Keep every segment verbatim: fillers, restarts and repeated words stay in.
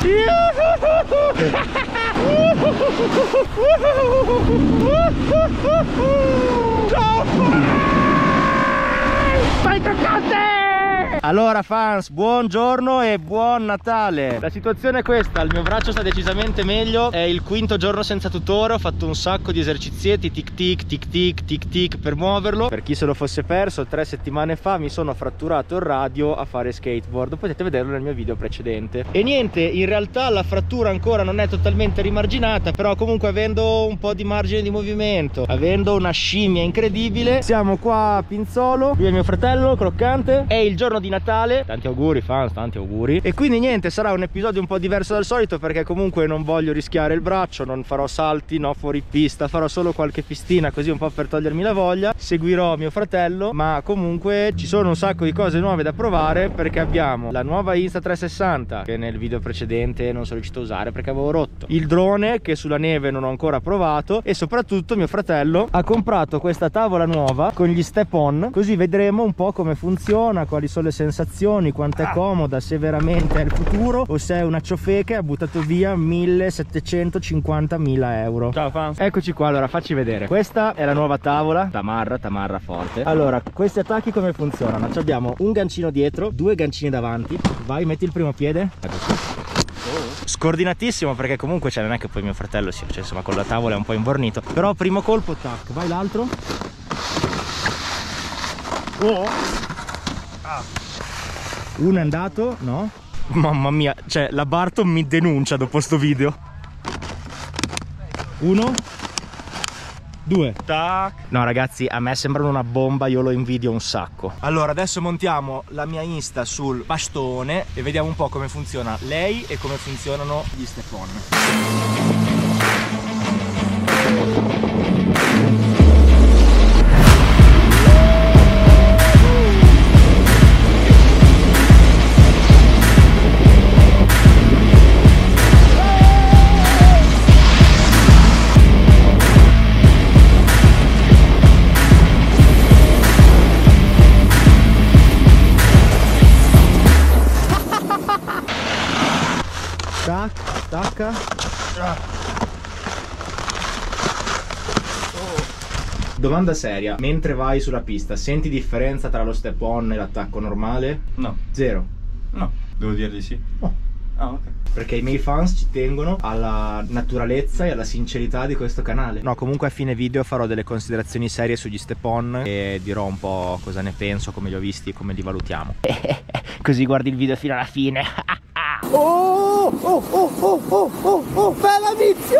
Ciao! Fai toccate! Allora fans, buongiorno e buon Natale. La situazione è questa, il mio braccio sta decisamente meglio. È il quinto giorno senza tutore. Ho fatto un sacco di esercizietti, tic tic tic tic tic tic per muoverlo. Per chi se lo fosse perso, tre settimane fa mi sono fratturato il radio a fare skateboard. Potete vederlo nel mio video precedente. E niente, in realtà la frattura ancora non è totalmente rimarginata, però comunque avendo un po' di margine di movimento, avendo una scimmia incredibile, siamo qua a Pinzolo. Lui è mio fratello croccante. È il giorno di Natale, tanti auguri fans, tanti auguri. E quindi niente, sarà un episodio un po' diverso dal solito, perché comunque non voglio rischiare il braccio, non farò salti, no, fuori pista, farò solo qualche pistina così un po' per togliermi la voglia. Seguirò mio fratello, ma comunque ci sono un sacco di cose nuove da provare, perché abbiamo la nuova Insta trecentosessanta che nel video precedente non sono riuscito a usare perché avevo rotto, il drone che sulla neve non ho ancora provato, e soprattutto mio fratello ha comprato questa tavola nuova con gli step on, così vedremo un po' come funziona, quali sono le sensazioni, quanto è comoda, se veramente è il futuro o se è una ciofeca e ha buttato via millesettecentocinquantamila euro. Ciao fans. Eccoci qua, allora facci vedere. Questa è la nuova tavola, tamarra, tamarra forte. Allora, questi attacchi come funzionano? Ci abbiamo un gancino dietro, due gancini davanti. Vai, metti il primo piede. Ecco qui. Scordinatissimo, perché comunque cioè, non è che poi mio fratello sia, cioè, insomma con la tavola è un po' invornito. Però primo colpo, tac, vai l'altro. Oh. Ah. Uno è andato, no? Mamma mia, cioè la Barton mi denuncia dopo sto video. Uno. Due. Tac. No ragazzi, a me sembrano una bomba, io lo invidio un sacco. Allora adesso montiamo la mia Insta sul bastone e vediamo un po' come funziona lei e come funzionano gli step on. Stacca. Domanda seria, mentre vai sulla pista senti differenza tra lo step on e l'attacco normale? No. Zero? No, devo dire di sì. Oh. Ah, ok. Perché i miei fans ci tengono alla naturalezza e alla sincerità di questo canale. No, comunque a fine video farò delle considerazioni serie sugli step on e dirò un po' cosa ne penso, come li ho visti e come li valutiamo. Così guardi il video fino alla fine. Oh, oh, oh, oh, oh, oh, oh, bella vizio!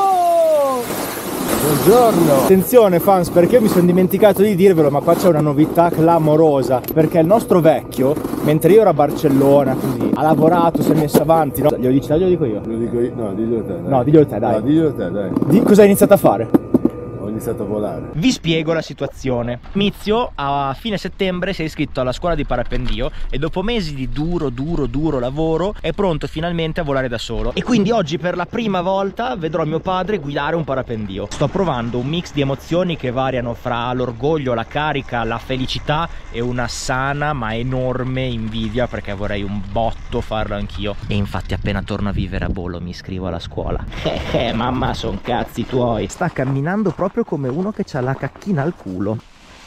Buongiorno! Attenzione fans, perché mi sono dimenticato di dirvelo, ma qua c'è una novità clamorosa. Perché il nostro vecchio, mentre io ero a Barcellona, così, ha lavorato, si è messo avanti, no? Glielo dici, glielo dico io? Lo dico io? No, diglielo te, dai. No, diglielo te, dai. No, diglielo te, dai. Di cosa hai iniziato a fare? Ho iniziato a volare. Vi spiego la situazione. Mizio a fine settembre si è iscritto alla scuola di parapendio e dopo mesi di duro duro duro lavoro è pronto finalmente a volare da solo, e quindi oggi per la prima volta vedrò mio padre guidare un parapendio. Sto provando un mix di emozioni che variano fra l'orgoglio, la carica, la felicità e una sana ma enorme invidia, perché vorrei un botto farlo anch'io. E infatti appena torno a vivere a Bolo mi iscrivo alla scuola. Eh eh mamma, son cazzi tuoi. Sta camminando proprio come uno che c'ha la cacchina al culo.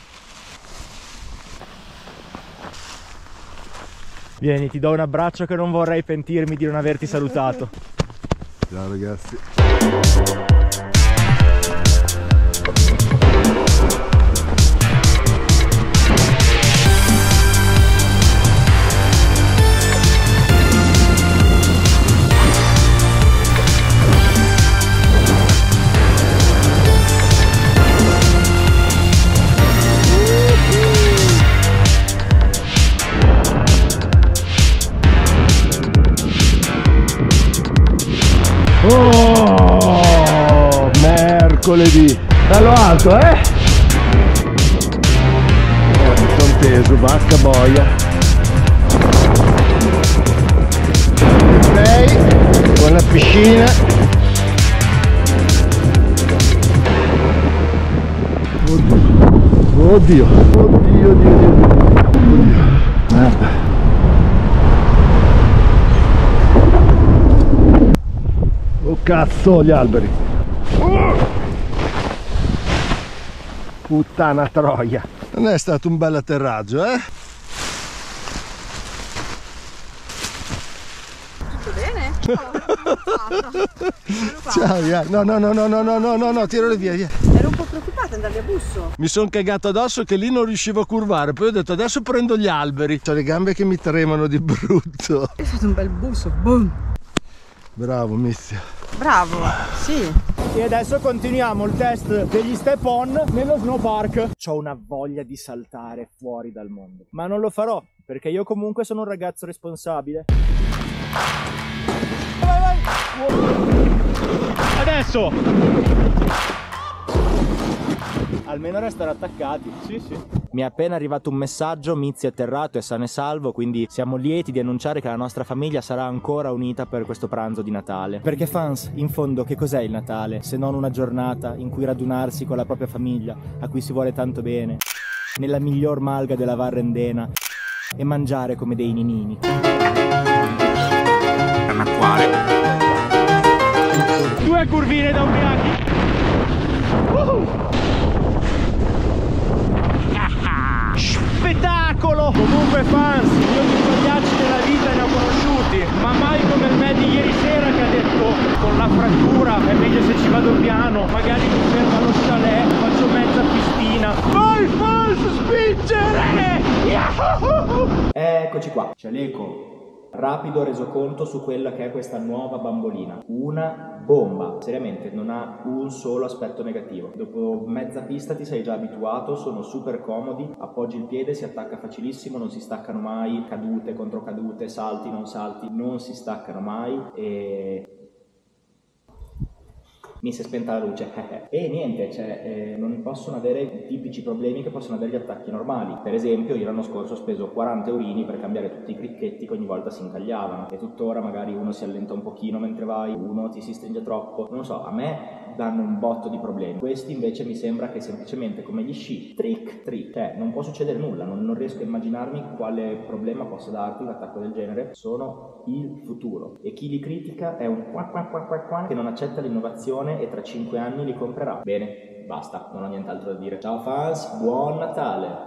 Vieni, ti do un abbraccio che non vorrei pentirmi di non averti salutato. Ciao ragazzi. Oh, mercoledì. Bello alto, eh? Oh, mi sono teso, vasca boia. Lei con la piscina. Oddio. Oddio. Oddio, Dio, Dio. Oddio. Eh. cazzo gli alberi. Puttana troia. Non è stato un bel atterraggio, eh? Tutto bene? Oh, Ciao, via. No, no, no, no, no, no, no, no, no, tiralo via, via. ero un po' preoccupata andarvi a busso. Mi sono cagato addosso che lì non riuscivo a curvare. Poi ho detto adesso prendo gli alberi. Ho le gambe che mi tremano di brutto. È stato un bel busso, boom. Bravo, Mizia. Bravo, sì. E adesso continuiamo il test degli step on nello snow park. C'ho una voglia di saltare fuori dal mondo, ma non lo farò perché io comunque sono un ragazzo responsabile. Vai, vai. Adesso almeno restare attaccati. Sì, sì. Mi è appena arrivato un messaggio: Mizzi è atterrato, è sano e salvo, quindi siamo lieti di annunciare che la nostra famiglia sarà ancora unita per questo pranzo di Natale. Perché fans, in fondo che cos'è il Natale se non una giornata in cui radunarsi con la propria famiglia, a cui si vuole tanto bene, nella miglior malga della Varrendena e mangiare come dei ninini. Due curvine da ubriachi. Uh-huh. Spettacolo! Comunque fans, io di pagliacci nella vita ne ho conosciuti, ma mai come il me di ieri sera che ha detto con la frattura è meglio se ci vado piano, magari mi fermo allo chalet, faccio mezza pistina. Vai fans, spingere! Yahoo! Eccoci qua, c'è l'eco. Rapido resoconto su quella che è questa nuova bambolina. Una bomba, seriamente non ha un solo aspetto negativo. Dopo mezza pista ti sei già abituato, sono super comodi, appoggi il piede, si attacca facilissimo, non si staccano mai, cadute, controcadute, salti, non salti, non si staccano mai e... mi si è spenta la luce e niente, cioè, eh, non possono avere i tipici problemi che possono avere gli attacchi normali. Per esempio io l'anno scorso ho speso quaranta eurini per cambiare tutti i cricchetti che ogni volta si incagliavano e tuttora magari uno si allenta un pochino mentre vai, uno ti si stringe troppo, non lo so, a me danno un botto di problemi. Questi invece mi sembra che semplicemente come gli sci, trick trick, cioè non può succedere nulla, non, non riesco a immaginarmi quale problema possa darti un attacco del genere. Sono il futuro e chi li critica è un qua qua qua qua qua che non accetta l'innovazione e tra cinque anni li comprerà. Bene, basta, non ho nient'altro da dire. Ciao fans, buon Natale!